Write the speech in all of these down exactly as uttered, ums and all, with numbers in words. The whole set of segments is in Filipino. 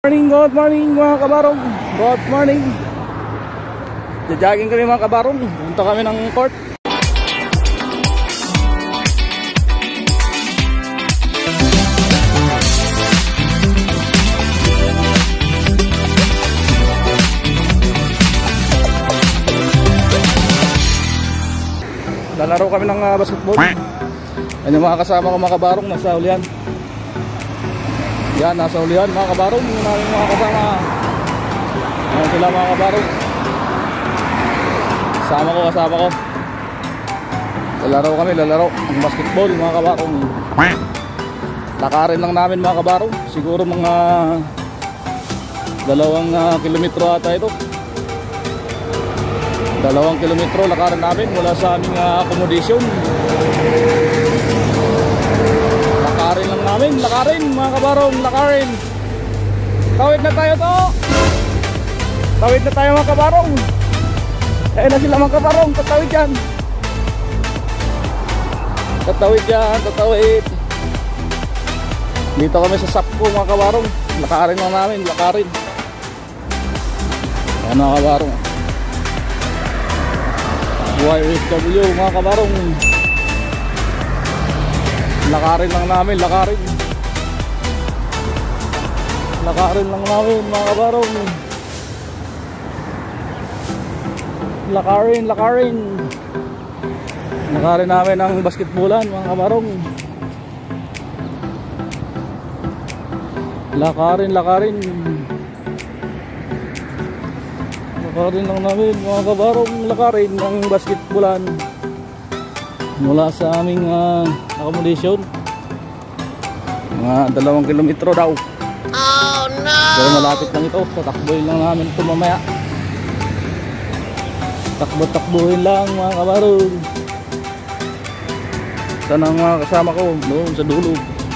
Morning, good morning mga kabarong. Good morning. Jajaging kami mga kabarong. Punta kami ng court. Lalaro kami ng uh, basketball. Yan yung mga kasama ko mga kabarong. Nasa ulihan. Yan, nasa ulihan mga kabarong. Yung namin mga kasama. Yan sila mga kabarong. Kasama ko, kasama ko. Lalaro kami, lalaro ang basketball mga kabarong. Lakarin lang namin mga kabarong. Siguro mga dalawang uh, kilometro ata ito. Dalawang kilometro lakarin namin mula sa aming uh, accommodation. Lakarin lang namin, lakarin mga kabarong, lakarin. Tawid na tayo to. Tawid na tayo mga kabarong. Ayun na sila mga kabarong, tatawid yan. Tatawid yan, tatawid. Dito kami sa Sapco mga kabarong. Lakarin lang namin, lakarin. Ayan mga kabarong. Y S W mga kabarong. Lakarin lang namin, lakarin. Lakarin lang namin mga kabarong. Lakarin, lakarin. Lakarin namin ang basketballan mga kabarong. Lakarin, lakarin. Lakarin lang namin mga kabarong. Lakarin ang basketballan mula sa aming uh, accommodation. Mga dalawang kilometro daw. Oh no! Pero malapit lang ito. Tatakbuhin lang namin ito mamaya. Takbo-takbuhin lang mga kabarong. Sana ang mga kasama ko doon sa dulo.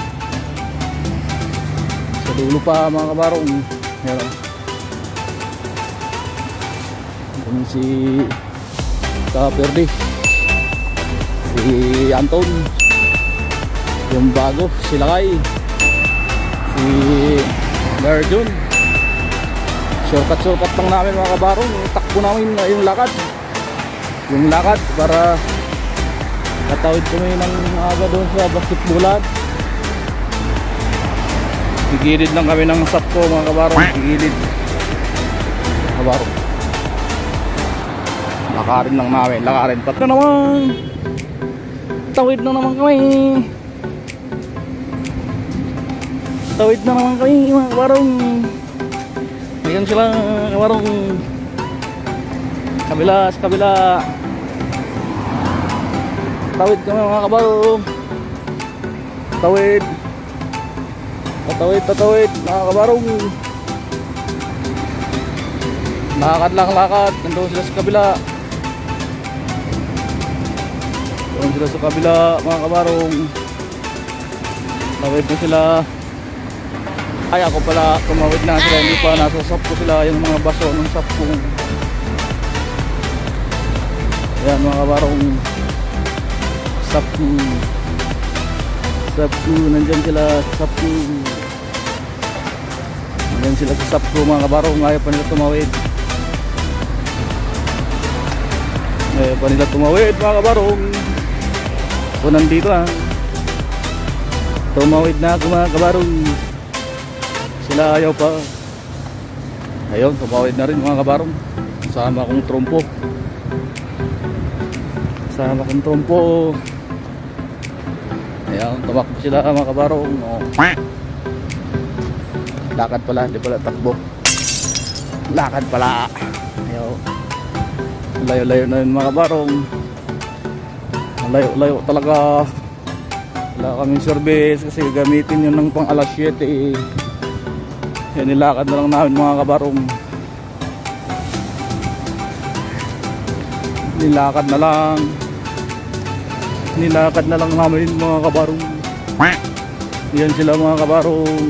Sa dulo pa mga kabarong. Ayan. Ito si Kaperde, si Anton, yung bago, si Lakay, si Garjun. Shortcut-shortcut lang namin mga kabarong. Takbo namin yung lakad. Yung lakad para katawid kami ng aga doon sa basketballan. Gigilid lang kami ng Sapco mga kabarong. Gigilid kabarong. Lakarin lang namin, lakarin pa na naman. Tawid na naman kami. Tawid na naman kami mga kabarong. Ayan sila kabarong. Kabila, sa kabila. Tawid kami mga kabarong. Tawid. Tatawid, tatawid mga kabarong. Lakad lang, lakad. Nandun sila sa kabila. Nandun sila sa kabila mga kabarong. Tawid na sila. Ay ako pala, tumawid na sila. Hindi pa, nasa Sapco sila. Yung mga baso ng Sapco. Ayan mga kabarong. Sapco. Sapco, nandyan sila Sapco. Nandyan sila sa Sapco mga kabarong. Ayaw pa nila tumawid. Ayaw pa nila tumawid mga kabarong. So nandito ha. Tumawid na ako mga kabarong. Sila ayaw pa. Ayun, tumawid na rin mga kabarong. Kasama kong trompo. Kasama kong trompo. Ayan, tumakbo sila mga kabarong. Oh. Lakad pala, hindi pala takbo. Lakad pala. Ayaw. Layo-layo na yun mga kabarong. Layo-layo talaga. Wala kaming service kasi gamitin yun ng pang alas siyete. Yan, nilakad na lang namin mga kabarong. Nilakad na lang. Nilakad na lang namin mga kabarong. Yan sila mga kabarong.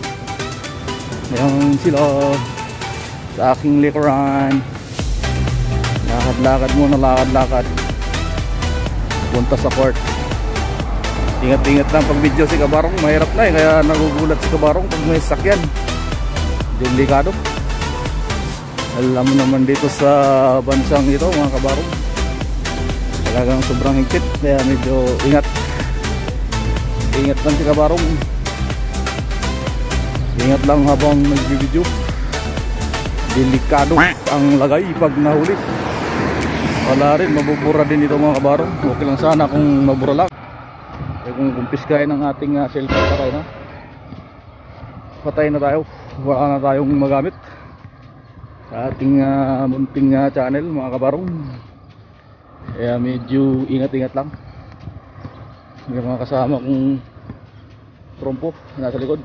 Yan sila sa aking likuran. Lakad-lakad muna, lakad-lakad punta sa court. Ingat-ingat lang pag video si Kabarong, mahirap na eh, kaya nagugulat si Kabarong pag may sakyan. delikado. Alam mo naman dito sa bansang ito mga kabarong, talagang sobrang higpit, kaya medyo ingat ingat lang si kabarong, ingat lang habang nagbibideo. Delikado ang lagay pag nahuli, wala rin, mabubura din ito mga kabarong. Okay lang sana kung mabura lang, eh kung kumpiskain ng ating uh, cellphone, patay na patay na tayo, wala na tayong magamit sa ating uh, munting uh, channel mga kabarong. Kaya medyo ingat-ingat lang. May mga kasama kong trompo nasa likod,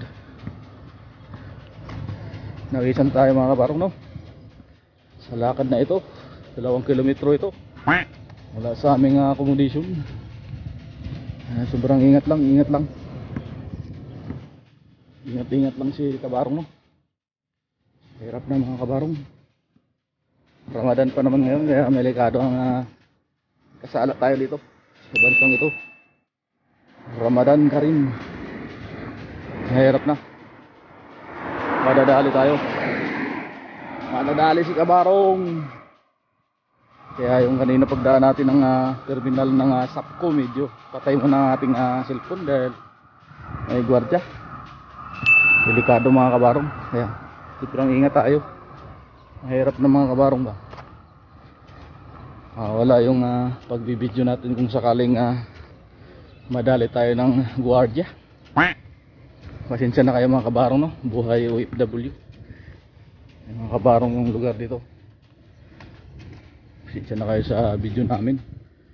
nakisan tayo mga kabarong, no? Sa lakad na ito, dalawang kilometro ito wala sa aming uh, accommodation. uh, sobrang ingat lang, ingat lang ingat-ingat lang si kabarong, no? Hirap na mga kabarong. Ramadan pa naman ngayon, kaya delikado ang uh, kasala tayo dito sa bansang ito. Ramadan ka rin, hirap na. Madadali tayo, madadali si kabarong. Kaya yung kanina pagdaan natin ng uh, terminal ng uh, Sapco, medyo patay mo na ating uh, cellphone dahil may gwardiya. Delikado mga kabarong, kaya sobrang ingat tayo. Mahirap na mga kabarong ba, ah, wala yung uh, pagbibideo natin kung sakaling uh, madali tayo ng gwardiya. Pasensya na kayo mga kabarong, no? Buhay O F W, mga kabarong yung lugar dito. Pasensya na kayo sa video namin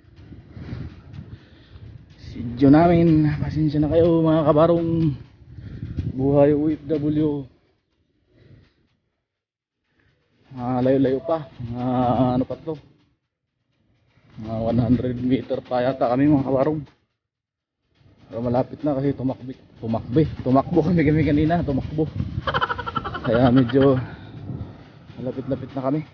video namin pasensya na kayo mga kabarong. Buhay O F W, ah, layo-layo pa, ah, ano pa to, ah, one hundred meter pa yata kami mga kabarong. Pero malapit na kasi tumakbo tumakbo tumakbo kami kami kanina tumakbo kaya medyo malapit-lapit na kami.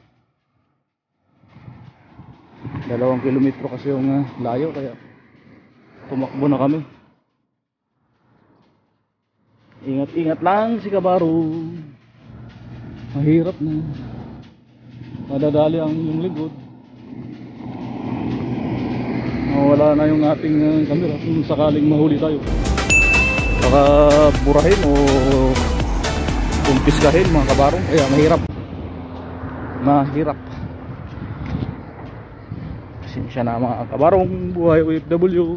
Dalawang kilometro kasi yung uh, layo, kaya tumakbo na kami. Ingat-ingat lang si kabarong, mahirap na, madadali ang inyong likod. Wala na yung ating uh, camera kung sakaling mahuli tayo, baka burahin o kumpiskahin mga kabarong. Kaya mahirap, mahirap. Pasensya na mga kabarong. Buhay O F W,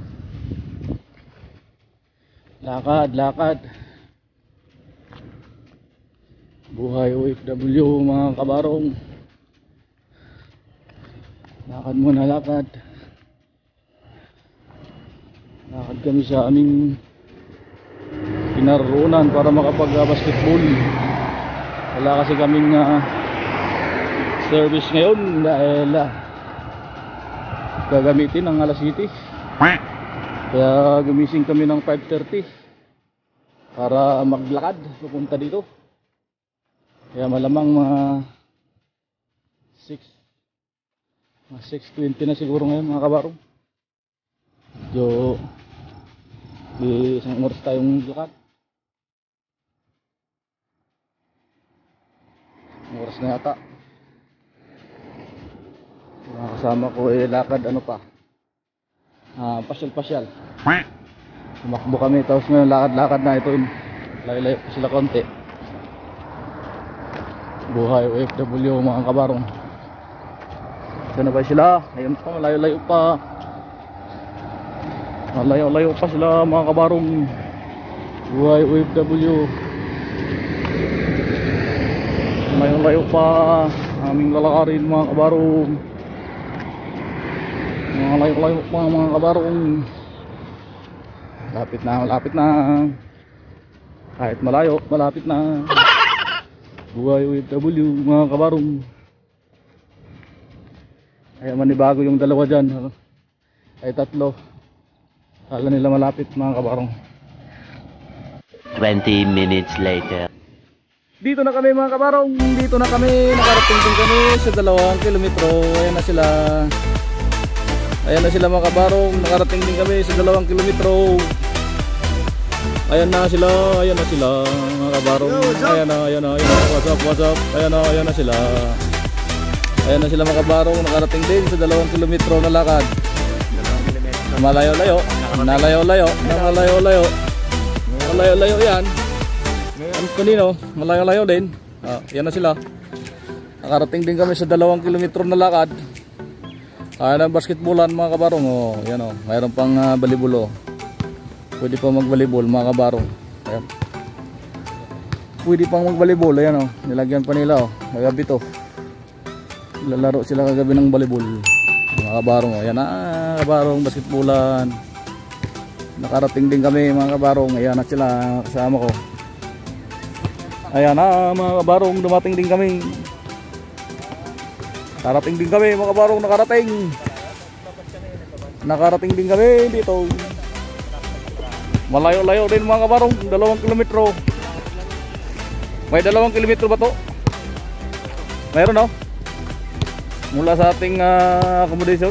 lakad lakad, buhay O F W mga kabarong. Lakad muna, lakad lakad kami sa aming pinaroonan para makapag uh, basketball. Wala kasi kaming uh, service ngayon dahil uh, gagamitin ng alas City, kaya gumising kami ng five thirty para maglakad pupunta dito. Kaya malamang mga six twenty na siguro ngayon mga kabarong. So di isang oras tayong lakad, oras na yata. Mga kasama ko eh lakad ano pa, ah, pasyal-pasyal. Tumakbo kami, tapos ngayon lakad-lakad na ito, layo-layo pa sila konti. Buhay O F W mga kabarong. Sana ba sila? Ayun pa, malayo-layo pa. Malayo-layo pa sila mga kabarong. Buhay O F W. Malayo-layo pa aming lalakarin mga kabarong. Mga layo-layo pa mga kabarong. Malapit na, malapit na. Kahit malayo, malapit na. Buhay O F W mga kabarong. Kaya manibago yung dalawa dyan, ay tatlo. Kala nila malapit mga kabarong. twenty minutes later. Dito na kami mga kabarong. Dito na kami. Nakarating din kami sa dalawang kilometro. Ayan na sila. Ayan na sila mga kabarong. Nakarating din kami sa dalawang kilometro. Ayan na sila, ayan na sila mga kabarong. Ayan na, ayan na, ayan na. What's up, what's up? Ayan na, ayan na sila. Ayan na sila mga kabarong, nakarating din sa dalawang kilometro na lakad. Malayo-layo, nalayo-layo, nalayo-layo. Malayo-layo yan. Ang kanino, malayo-layo din. Ah, yan na sila. Nakarating din kami sa dalawang kilometro na lakad. Ayan ang basketballan mga kabarong. Oh, yan oh, mayroon pang uh, balibol oh. Pwede pa mag-volleyball mga kabarong. Ayan. Pwede pang mag-volleyball, ayan oh. Nilagyan pa nila oh. Kagabi to. Lalaro sila kagabi ng volleyball. Mga kabarong oh. Ayan na, kabarong basketballan. Nakarating din kami mga kabarong. Ayan na sila kasama ko. Ayan na mga kabarong, dumating din kami. Nakarating din kami mga kabarong, nakarating. Nakarating din kami dito. Malayo-layo din mga kabarong, dalawang kilometro. May dalawang kilometro ba to? Mayroon no? Mula sa ating uh, accommodation.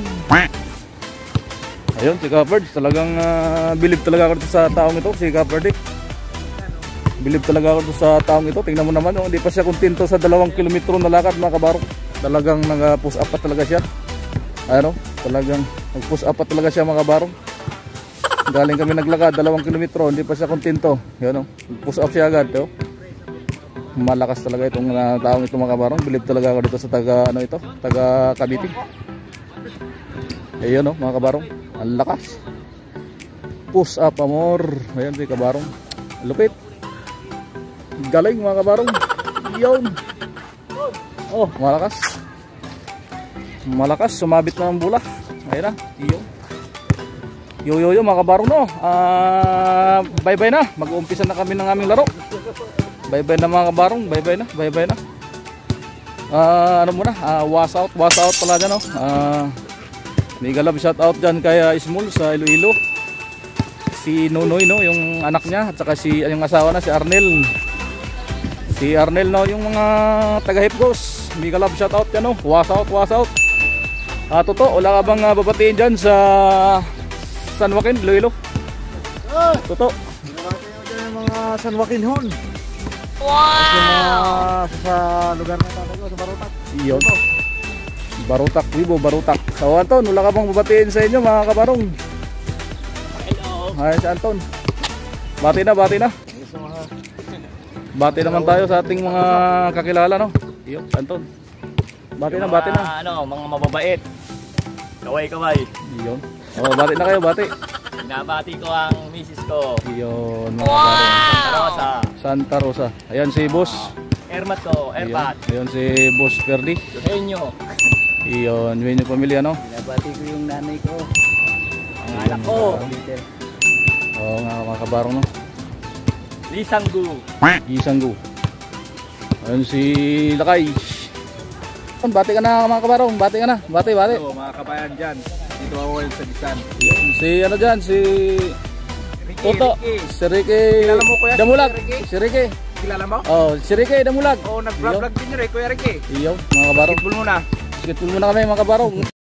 Ayun si Kaperd, talagang uh, bilib talaga ako sa taong ito, si Kaperd. Bilib talaga ako sa taong ito. Tingnan mo naman, oh, hindi pa siya kontento sa dalawang kilometro na lakad mga kabarong. Talagang nag-push up pa talaga siya. Ayun, oh, talagang nag-push up pa talaga siya mga kabarong. Galing kami naglakad dalawang kilometro, hindi pa siya kontento. Ayun, oh, push up siya agad, oh. Malakas talaga itong uh, taong ito mga kabarong. Bilib talaga ako dito sa taga ano ito, taga Cavite. Ayun, oh, mga kabarong, ang lakas. Push up amor. Ayun si kabarong. Lupit. Galing mga kabarong. Yun. Oh, malakas. Malakas, sumabit na ang bola. Ayun na. Yun. Yo yo yo mga kabarong no. Ah, uh, bye bye na. Mag-uumpisa na kami ng aming laro. Bye bye na mga kabarong. Bye bye na. Bye bye na. Ah, uh, ano muna? Ah, uh, was out, was out pala dyan no. Ah, uh, mega love shout out dyan kay Small sa Iloilo. Si Nonoy no, yung anak niya at saka si yung asawa na si Arnel. Si Arnel no, yung mga taga Hipgos. Mega love shout out yan no. Was out, was out. Ah, totoo, wala ka bang uh, babatiin dyan sa San Joaquin, Iloilo? Ah, totoo. Nakatingin dyan yung mga San Joaquin Hon. Wow! Sa, sa lugar na tatay ko, sa Barutak. Iyon. Barutak, Wibo, Barutak. So Anton, wala ka bang babatiin sa inyo mga kabarong? Hello! Ay, si Anton. Bati na, bati na. Bati naman tayo sa ating mga kakilala no. Iyon, si Anton. Bati na, bati na. Ano, mga mababait. Kaway-kaway. Iyon. Oh, bati na kayo, bati. Binabati ko ang misis ko. Iyon, mga Wow! kabarong. Santa Rosa. Santa Rosa. Ayan si Boss. Ermat ko, Erpat. Ayan si Boss Ferdi. Eugenio. Iyon, yun yung pamilya no. Binabati ko yung nanay ko. Ang anak ko. Oo nga mga kabarong no. Lisanggu. Isanggu. Ayun si Lakay. Bati ka na mga kabarong, bati ka na. Bati, bati. Ito, mga kabayan dyan. Dito ako sa Gisan. Si ano dyan, si Toto. Si Ricky Kilala mo, kuya, si Damulag. Ricky? Si Ricky. Kilala mo? Oh, si Ricky Damulag. Oo, nag-vlog din yun eh, Kuya Ricky. Iyo, mga kabarong. Basketball muna. Basketball muna kami mga kabarong.